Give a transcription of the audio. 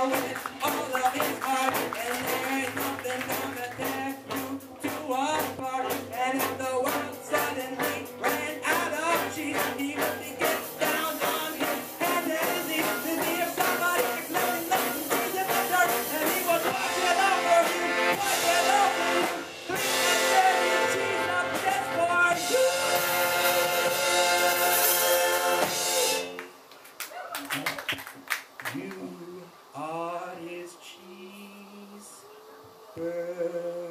with all of his heart, and there ain't nothing gonna tear you two apart. And if the world suddenly ran out of cheese, he would get down on his hands and his knees to see if somebody expecting nothing cheese in the dirt, and he would wash it over you, wash it over you, clean that dirty cheese up just for you. You are his cheeseburger.